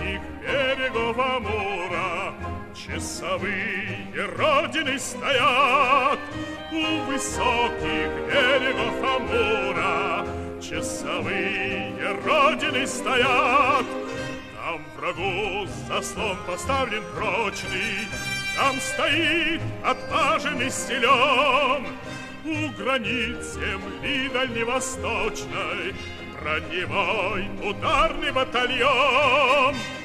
высоких берегов Амура часовые Родины стоят. У высоких берегов Амура часовые Родины стоят. Там врагу заслон поставлен прочный, там стоит отважен и силен. У границ земли дальневосточной броневой ударный батальон.